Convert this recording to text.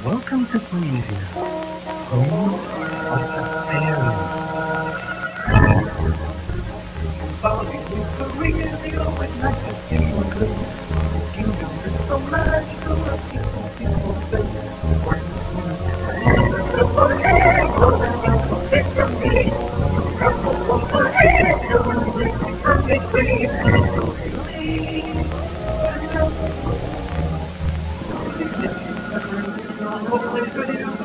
Welcome to Faireezia, home of the fairies. Falling with the ring, they always like to see you good. The kingdom is so magical, the people say. Go ahead, go ahead, it's a me. Go ahead, go ahead, it's a me. Hopefully,